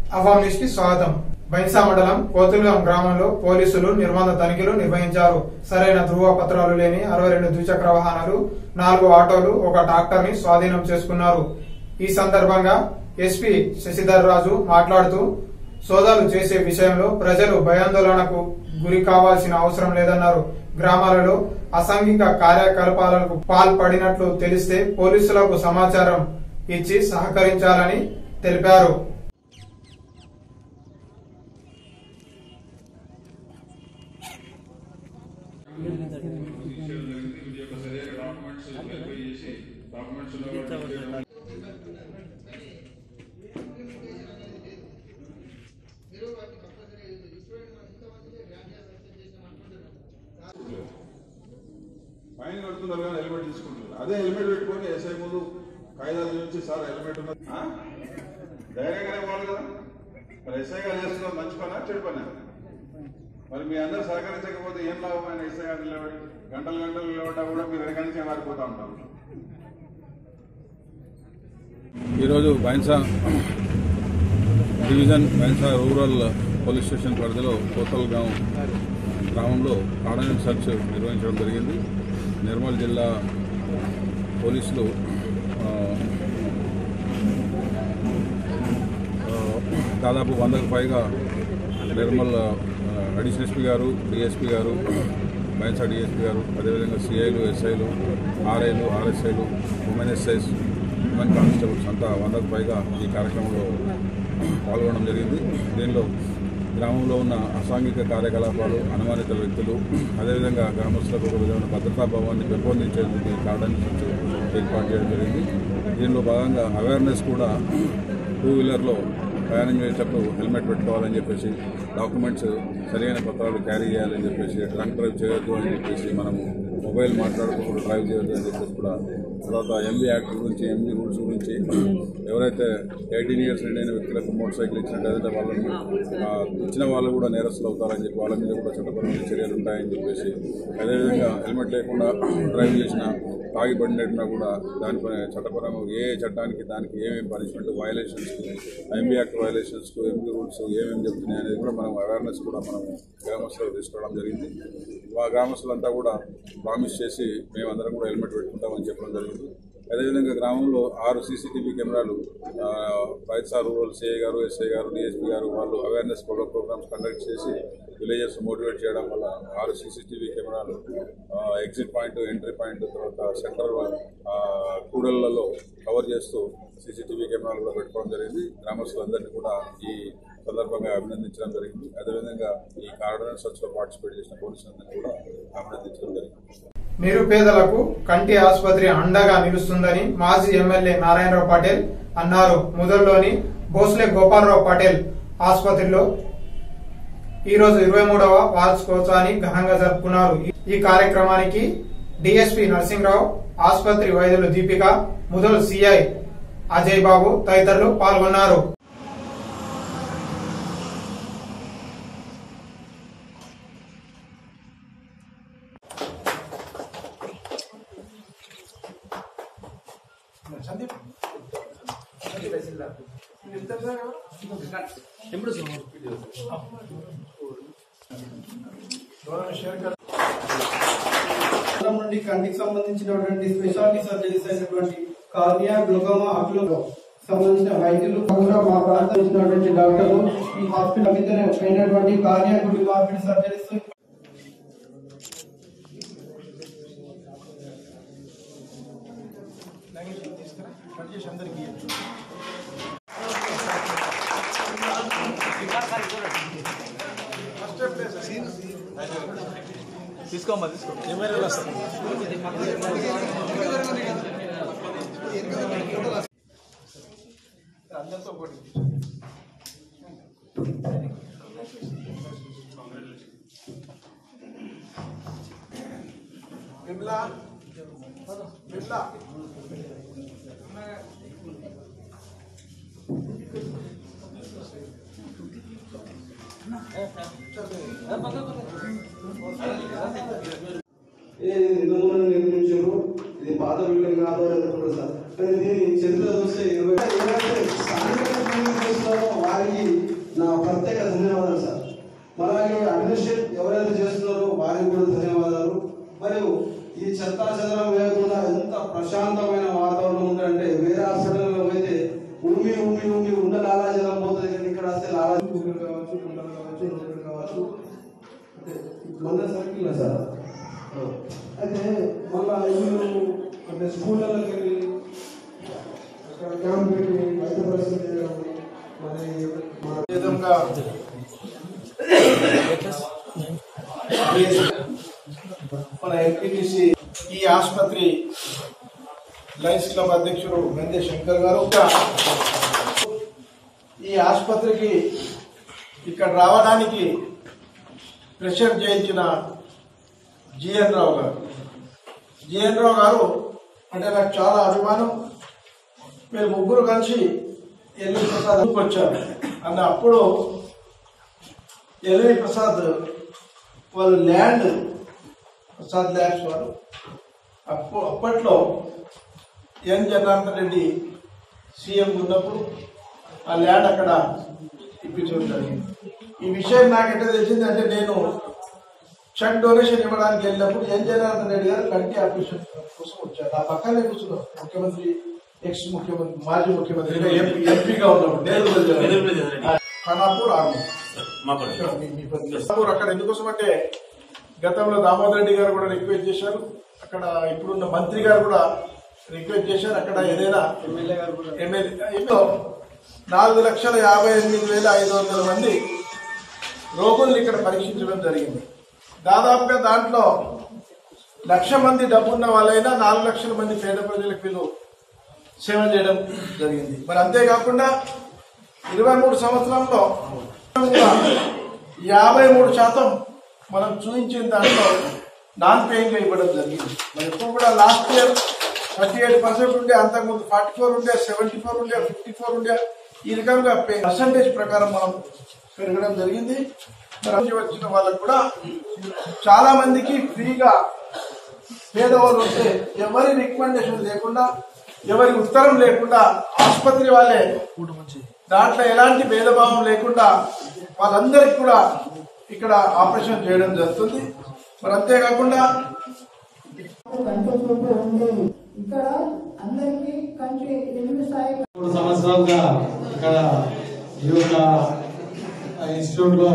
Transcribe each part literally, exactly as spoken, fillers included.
అవాం news కి స్వాగతం. బైన్సా మండలం కోతులుగాం గ్రామంలో పోలీసులు నిర్బంధ తనిఖీలు నిర్వహించారు. సరైన ధృవ పత్రాలు లేని అరవై రెండు ద్విచక్ర వాహనాలు, నాలుగు ఆటోలు, ఒక ట్రాక్టర్ ని స్వాధీనం చేసుకున్నారు. ఈ సందర్భంగా ఎస్పీ శశిధర్ రాజు మాట్లాడుతూ సోదాలు చేసే విషయంలో ప్రజలు భయాందోళనకు గురి కావాల్సిన అవసరం లేదన్నారు. గ్రామాలలో అసాంఘిక కార్యకలాపాలకు పాల్పడినట్లు తెలిస్తే పోలీసులకు సమాచారం ఇచ్చి సహకరించాలని తెలిపారు. ఫైన్ కడుతున్నారు కానీ హెల్మెట్ తీసుకుంటున్నారు. అదే హెల్మెట్ పెట్టుకొని ఎస్ఐ ముందు కాయిదాలు నుంచి సార్ హెల్మెట్ ఉన్నది ధైర్యంగానే పోవాలి కదా. మరి ఎస్ఐ గారు చేస్తున్నారు మంచి పనా చెడు పనా? మరి మీ అందరూ సహకరించకపోతే ఏం లాభమైన ఎస్ఐ గారు నిలబడి గంటలు గంటలు నిలబడ్డా కూడా మీరు వెనక నుంచి మారిపోతా ఉంటారు. ఈరోజు Bhainsa division Bhainsa rural police station పరిధిలో కోతల్గాం గ్రామంలో ఆర్డినెన్స్ సర్చ్ నిర్వహించడం జరిగింది. నిర్మల్ జిల్లా పోలీసులు దాదాపు వందకు పైగా నిర్మల్ అడిషనల్ ఎస్పీ గారు, డిఎస్పీ గారు, బైన్సా డిఎస్పీ గారు, అదేవిధంగా సిఐలు, ఎస్ఐలు, ఆర్ఐలు, ఆర్ఎస్ఐలు, ఉమెన్ ఎస్ఐస్, ఉమెన్ కానిస్టేబుల్స్ అంతా వందకు పైగా ఈ కార్యక్రమంలో పాల్గొనడం జరిగింది. దీనిలో గ్రామంలో ఉన్న అసాంఘిక కార్యకలాపాలు, అనుమానిత వ్యక్తులు, అదేవిధంగా గ్రామస్తులకు ఒక విధమైన భద్రతా భావాన్ని పెంపొందించేందుకు కార్డన్ ఏర్పాటు చేయడం జరిగింది. దీనిలో భాగంగా అవేర్నెస్ కూడా టూ వీలర్లో ప్రయాణం చేసేటప్పుడు హెల్మెట్ పెట్టుకోవాలని చెప్పేసి, డాక్యుమెంట్స్ సరైన పత్రాలు క్యారీ చేయాలని చెప్పేసి, డ్రంక్ డ్రైవ్ చేయొద్దు అని చెప్పేసి, మనము మొబైల్ మాట్లాడుతూ డ్రైవ్ చేయొద్దు అని చెప్పేసి కూడా, తర్వాత ఎంబీ యాక్ట్ గురించి, ఎంబీ రూల్స్ గురించి, ఎవరైతే ఎయిటీన్ ఇయర్స్ నిండిన వ్యక్తులకు మోటార్ సైకిల్ ఇచ్చినట్టయితే వాళ్ళని ఇచ్చిన వాళ్ళు కూడా నేరస్తులు అవుతారని చెప్పి వాళ్ళ మీద కూడా చట్టపరమైన చర్యలు ఉంటాయని చెప్పేసి, అదేవిధంగా హెల్మెట్ లేకుండా డ్రైవ్ చేసిన, తాగి పడినట్టున్నా కూడా దానిపై చట్టపరంగా ఏ చట్టానికి దానికి ఏమేమి పనిష్మెంట్, వైలేషన్స్కు, ఎంబీ యాక్ట్ వైలేషన్స్కు, ఎంబీ రూల్స్ ఏమేమి చెప్తున్నాయి అనేది కూడా మనం అవేర్నెస్ కూడా మనం గ్రామస్తులకు తీసుకోవడం జరిగింది. ఆ గ్రామస్తులంతా కూడా ప్రామిస్ చేసి మేమందరం కూడా హెల్మెట్ పెట్టుకుంటామని చెప్పడం జరిగింది. అదేవిధంగా గ్రామంలో ఆరు సీసీటీవీ కెమెరాలు బైన్సా రూరల్ సిఐ గారు, ఎస్ఐ గారు, డిఎస్పీ గారు వాళ్ళు అవేర్నెస్ ప్రోగ్రామ్స్ కండక్ట్ చేసి విలేజర్స్ మోటివేట్ చేయడం వల్ల ఆరు సీసీటీవీ కెమెరాలు ఎగ్జిట్ పాయింట్, ఎంట్రీ పాయింట్, తర్వాత సెంటర్ కూడళ్లలో కవర్ చేస్తూ సీసీటీవీ కెమెరాలు కూడా పెట్టుకోవడం జరిగింది. గ్రామస్తులందరినీ కూడా ఈ సందర్భంగా అభినందించడం జరిగింది. అదేవిధంగా ఈ ఆర్డినెన్స్ సర్చ్లో పార్టిసిపేట్ చేసిన పోలీసులందరినీ కూడా అభినందించడం జరిగింది. నిరుపేదలకు కంటి ఆసుపత్రి అండగా నిలుస్తుందని మాజీ ఎమ్మెల్యే నారాయణరావు పాటిల్ అన్నారు. ముదల్లోని భోస్లే గోపాలరావు పాటిల్ ఆసుపత్రిలో ఈ రోజు ఇరవై మూడవ వార్షికోత్సవాన్ని ఘనంగా జరుపుకున్నారు. ఈ కార్యక్రమానికి డిఎస్పీ నరసింహరావు, ఆసుపత్రి వైద్యులు దీపిక, ముదల్ సిఐ అజయ్ బాబు తదితరులు పాల్గొన్నారు. నుండి కంటికి సంబంధించినటువంటి స్పెషాలిటీ సర్జరీస్ అయినటువంటి కార్నియా, గ్లూకోమా, అక్లో సంబంధించిన వైద్యులు కూడా మా ప్రాంతానికి డాక్టర్లు ఈ హాస్పిటల్ అయినటువంటి కార్నియా, గ్లూకోమా సర్జరీస్ తీసుకోమ్మా తీసుకో అందరితో ఒకటి విమ్లా విమ్లా నిర్మించారు. ఇది పాత బిల్డింగ్ కాదో లేకపోతే సార్ కానీ దీని చరిత్ర చూస్తే వారికి నా ప్రత్యేక ధన్యవాదాలు సార్. అలాగే అడ్మినిస్ట్రేట్ ఎవరైతే చేస్తున్నారో వారికి కూడా ధన్యవాదాలు. మరియు ఈ చెత్తా చెదరం వేయకుండా ఎంత ప్రశాంతమైన వాతావరణం ఉందంటే వేరే హాస్పిటల్లో అయితే ఉమ్మి ఉమ్మి ఉమ్మి ఉండ లాలాజలం పోతుంది, కానీ ఇక్కడ వస్తే లాలాజీ కుక్కలు కావచ్చు, గుంటలు కావచ్చు, ఇంకొకటి కావచ్చు. అంటే మన సర్కిల్ సార్. అయితే మళ్ళా మీరు అంటే స్కూళ్ళకి వెళ్ళి అక్కడ క్యాంప్ పెట్టి వైద్య పరిస్థితి చేయడం మరి మన విధంగా మన ఎంపీటీసీ ఈ ఆసుపత్రి లయన్స్ క్లబ్ అధ్యక్షుడు మెందే శంకర్ గారు ఈ ఆసుపత్రికి ఇక్కడ రావడానికి ప్రెషర్ చేయించిన జిఎన్ రావు గారు జిఎన్ రావు గారు అంటే నాకు చాలా అభిమానం. మీరు ముగ్గురు కలిసి ఎల్వి ప్రసాద్ వచ్చారు అన్న అప్పుడు ఎల్వి ప్రసాద్ వాళ్ళు ల్యాండ్ ప్రసాద్ ల్యాబ్స్ వారు అప్పు అప్పట్లో ఎన్ జనార్దన్ రెడ్డి సీఎం ఉన్నప్పుడు ఆ ల్యాండ్ అక్కడ ఇప్పించడం జరిగింది. ఈ విషయం నాకెంత తెలిసిందంటే నేను చెక్ డొనేషన్ ఇవ్వడానికి వెళ్ళినప్పుడు ఎన్ జనార్దన్ రెడ్డి గారు కంటి ఆపరేషన్ కోసం వచ్చారు. ఆ పక్కనే కూర్చున్నారు ముఖ్యమంత్రి, ఎక్స్ ముఖ్యమంత్రి, మాజీ ముఖ్యమంత్రి ఎంపీ ఎంపీగా ఉన్నప్పుడు ఖానాపూర్ ఆర్మీ అక్కడ ఎందుకోసం అంటే గతంలో దామోదర్ రెడ్డి గారు కూడా రిక్వెస్ట్ చేశారు, అక్కడ ఇప్పుడున్న మంత్రి గారు కూడా రిక్వెస్ట్ చేశారు. అక్కడ ఏదైనా ఎమ్మెల్యే గారు కూడా ఎమ్మెల్యే నాలుగు లక్షల యాభై ఎనిమిది వేల ఐదు వందల మంది రోగుల్ని ఇక్కడ పరీక్షించడం జరిగింది. దాదాపుగా దాంట్లో లక్ష మంది డబ్బున్న వాళ్ళైనా నాలుగు లక్షల మంది పేద ప్రజలకు వీళ్ళు సేవ చేయడం జరిగింది. మరి అంతేకాకుండా ఇరవై మూడు సంవత్సరంలో యాభై మూడు శాతం మనం చూపించిన దాంట్లో నాన్ పేయింగ్ గా ఇవ్వడం జరిగింది. మరి ఇప్పుడు కూడా last year thirty eight percent ఉండే, అంతకుముందు ఫార్టీ ఫోర్ ఉండే, సెవెంటీ ఫోర్ ఉండే, ఫిఫ్టీ ఫోర్ ఉండే, ఈ రకంగా పర్సంటేజ్ ప్రకారం మనం పెరగడం జరిగింది. మరి వచ్చిన వాళ్ళకు కూడా చాలా మందికి ఫ్రీగా పేదవాళ్ళు వస్తే ఎవరి రికమెండేషన్ లేకుండా, ఎవరి ఉత్తరం లేకుండా ఆసుపత్రి వాళ్ళే దాంట్లో ఎలాంటి భేదభావం లేకుండా వాళ్ళందరికీ కూడా ఇక్కడ ఆపరేషన్ చేయడం జరుగుతుంది. మరి అంతేకాకుండా ఇక్కడ అందరికీ కంటి ఎనిమిది స్థాయి మూడు సంవత్సరాలుగా ఇక్కడ ఈ యొక్క ఇన్స్టిట్యూట్ లో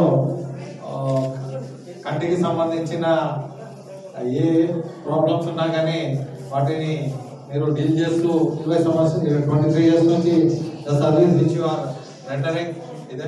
కంటికి సంబంధించిన ఏ ప్రాబ్లమ్స్ ఉన్నా కానీ వాటిని మీరు డీల్ చేస్తూ ఇరవై సంవత్సరం ట్వంటీ త్రీ ఇయర్స్ నుంచి the service which you are rendering ఇదే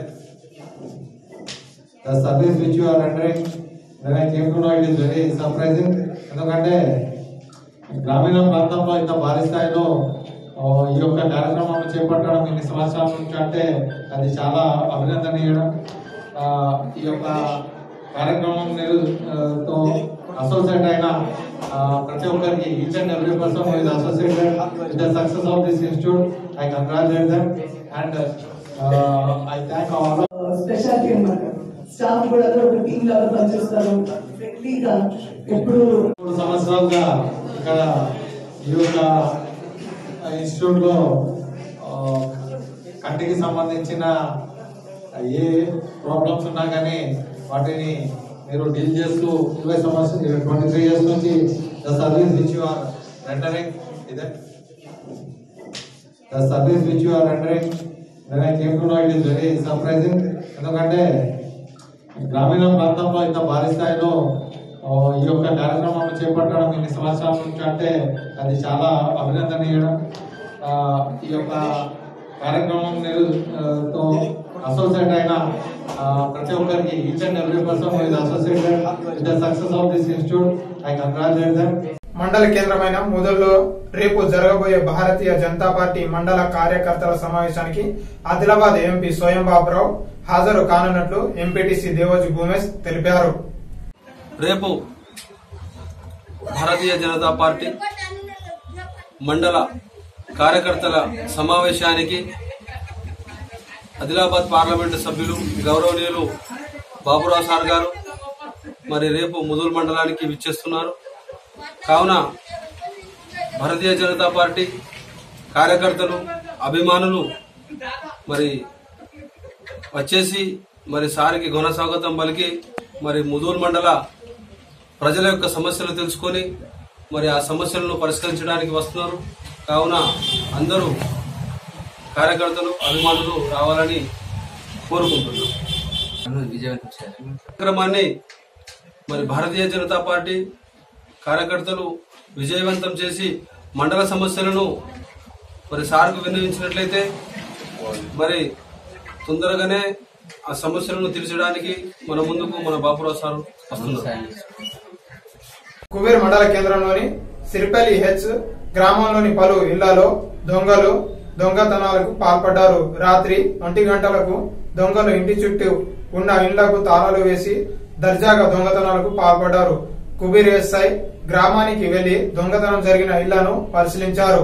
the service which you are rendering then I came to know it is very surprising. ఎందుకంటే గ్రామీణ ప్రాంతంలో ఇంత భారీ స్థాయిలో ఈ యొక్క కార్యక్రమాన్ని చేపట్టడం ఇన్ని సంవత్సరాల నుంచి అంటే అది చాలా అభినందనీయడం. ఈ యొక్క కార్యక్రమం తో అసోసియేట్ అయిన ప్రతి ఒక్కరికి each and every person is associated with the success of this institute. I congratulate them and I thank all. Speciality అన్నమాట, స్టాఫ్ కూడా ఒక టీమ్ లాగా పనిచేస్తారు. ఫ్రీగా ఎప్పుడు మూడు సంవత్సరాలుగా ఇక్కడ ఈ యొక్క ఇన్స్టిట్యూట్ లో కంటికి సంబంధించిన ఏ ప్రాబ్లమ్స్ ఉన్నా కానీ వాటిని మీరు డీల్ చేస్తూ ఇరవై సంవత్సరం ట్వంటీ త్రీ ఇయర్స్ నుంచి the service which you are rendering ఇదే the service which you are rendering then I came to know it is very surprising. ఎందుకంటే గ్రామీణ ప్రాంతంలో ఇంత భారీ స్థాయిలో ఈ యొక్క కార్యక్రమాన్ని చేపట్టడం ఇన్ని సంవత్సరాల నుంచి అంటే అది చాలా అభినందనీయడం. ఈ యొక్క కార్యక్రమం తో అసోసియేట్ అయిన ప్రతి ఒక్కరికి each and every person is associated with the success of this institute. I congratulate them. మండల కేంద్రమైన మొదల్లో రేపు జరగబోయే భారతీయ జనతా పార్టీ మండల కార్యకర్తల సమావేశానికి ఆదిలాబాద్ ఎంపీ స్వయం బాబురావు హాజరు కానున్నట్లు ఎంపీటీసీ దేవోజీ భూమేష్ తెలిపారు. రేపు భారతీయ జనతా పార్టీ మండల కార్యకర్తల సమావేశానికి ఆదిలాబాద్ పార్లమెంటు సభ్యులు గౌరవనీయులు బాబురావు సార్ గారు మరి రేపు ముదూల్ మండలానికి విచ్చేస్తున్నారు. కావున భారతీయ జనతా పార్టీ కార్యకర్తలు అభిమానులు మరి వచ్చేసి మరి సారికి ఘన స్వాగతం పలికి మరి ముదూరు మండల ప్రజల యొక్క సమస్యలు తెలుసుకొని మరి ఆ సమస్యలను పరిష్కరించడానికి వస్తున్నారు. కావున అందరూ కార్యకర్తలు అభిమానులు రావాలని కోరుకుంటున్నాం. కార్యక్రమాన్ని మరి భారతీయ జనతా పార్టీ కార్యకర్తలు విజయవంతం చేసి మండల సమస్యలను మరి సార్కు విన్నవించినట్లయితే మరి తొందరగానే ఆ సమస్యలను తీర్చడానికి మన ముందుకు మన బాపురావు సార్ వస్తున్నారు. కుబేర్ మండల కేంద్రంలోని సిరిపల్లి హెచ్ గ్రామంలోని పలు ఇళ్లలో దొంగలు దొంగతనాలకు పాల్పడ్డారు. రాత్రి ఒంటి గంటలకు దొంగలు ఇంటి చుట్టూ ఉన్న ఇళ్లకు తాళాలు వేసి దర్జాగా దొంగతనాలకు పాల్పడ్డారు. కుబీర్ ఎస్ఐ గ్రామానికి వెళ్లి దొంగతనం జరిగిన ఇళ్లను పరిశీలించారు.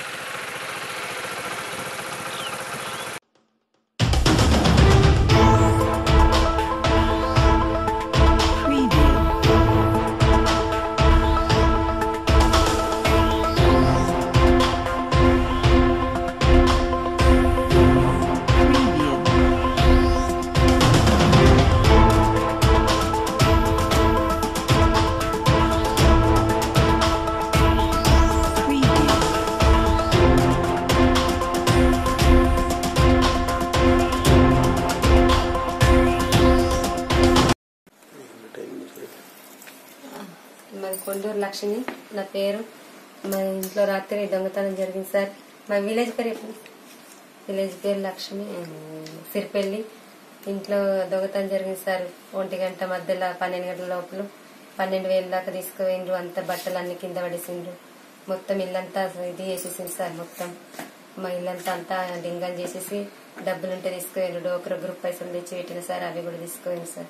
మాది కొండూరు లక్ష్మి నా పేరు. మా ఇంట్లో రాత్రి దొంగతనం జరిగింది సార్. మా విలేజ్ పేరు ఎప్పుడు విలేజ్ పేరు లక్ష్మి సిరిపల్లి. ఇంట్లో దొంగతనం జరిగింది సార్. ఒంటి గంట మధ్యలో పన్నెండు గంటల లోపల పన్నెండు వేల దాకా తీసుకుపోయిండ్రు. అంత బట్టలు అన్ని కింద పడేసిండ్రు. మొత్తం ఇల్లంతా ఇది చేసేసింది సార్. మొత్తం మా ఇల్లంతా అంతా డింగం చేసేసి డబ్బులుంటే తీసుకుపోయిండ్రు. డోకర గ్రూప్ పైసలు తెచ్చి పెట్టిన సార్. అవి కూడా తీసుకుపోయింది సార్.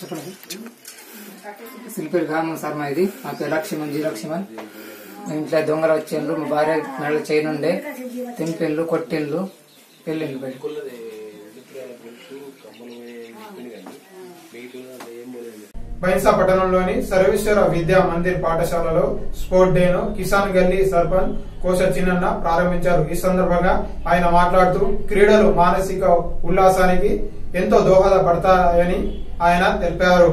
సిరిపల్లి గ్రామం సార్ మా ఇది. మా పేరు లక్ష్మణ్ జీ లక్ష్మణ్. మా ఇంట్లో దొంగలు వచ్చిండ్రు. మా భార్య మెడలో చైన్ ఉండే తింపిన్లు కొట్టిండ్లు పెళ్ళిండ్లు బయట. బైన్సా పట్టణంలోని సర్వేశ్వర విద్యా మందిర్ పాఠశాలలో స్పోర్ట్ డే ను కిసాన్ గల్లీ సర్పంచ్ కోశ చిన్నన్న ప్రారంభించారు. ఈ సందర్భంగా ఆయన మాట్లాడుతూ క్రీడలు మానసిక ఉల్లాసానికి ఎంతో దోహదపడతాయని ఆయన తెలిపారు.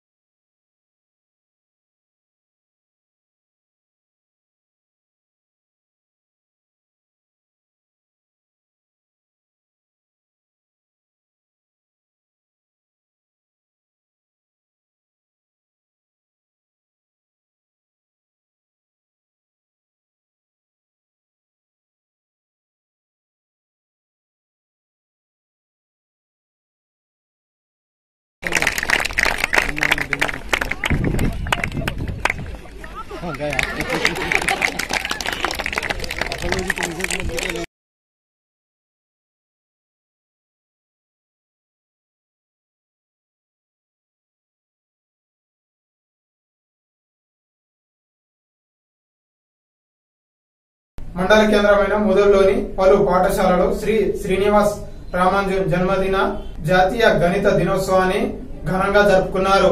మండల కేంద్రమైన ముదూరులోని పలు పాఠశాలలో శ్రీ శ్రీనివాస్ రామానుజన్ జన్మదిన జాతీయ గణిత దినోత్సవాన్ని ఘనంగా జరుపుకున్నారు.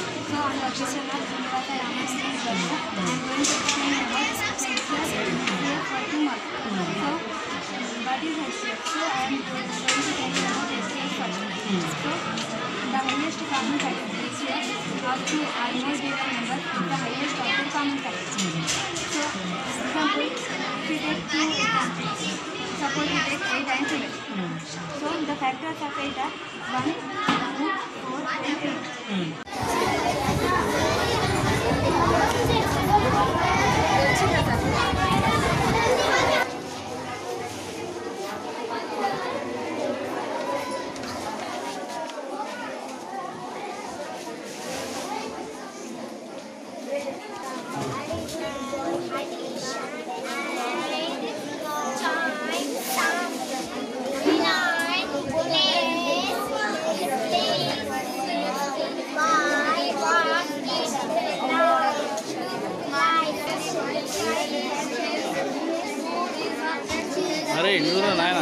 Just a lot of So the highest common factor is here up to almost given number the highest of the common factor. So example, if we take two examples, suppose we take eight and twelve. So the factors of eight are one, two, four and eight. अरे इंडूरा नायना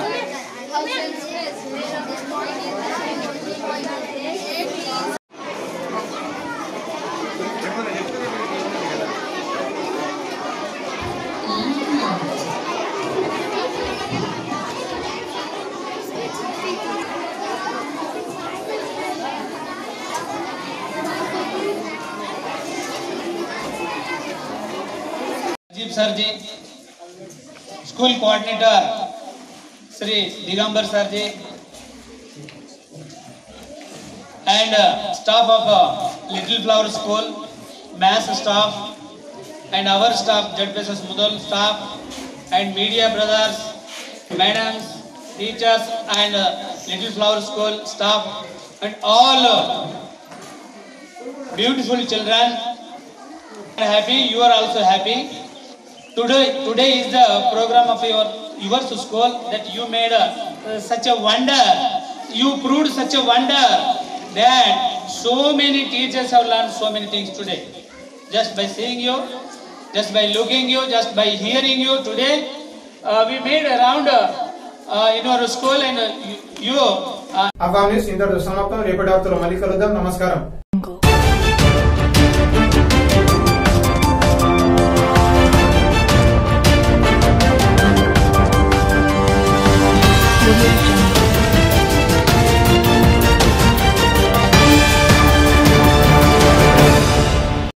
Rajiv sir ji, school coordinator Sri Digambar sir ji, and uh, staff of uh, Little Flower School, maths staff, and our staff, J P S S Mudal staff, and media brothers, madams, teachers, and uh, Little Flower School staff, and all uh, beautiful children. Happy, you are also happy. Today, today is the program of your yours school that you made a, uh, such a wonder. You proved such a wonder that so many teachers have learned so many things today. Just by seeing you, just by looking you, just by hearing you today, uh, we made around uh, uh, in our school and uh, you. you uh, Afghan news ఇంతటితో సమాప్తం. రేపటి వార్తలో మళ్ళీ కలుద్దాం. నమస్కారం.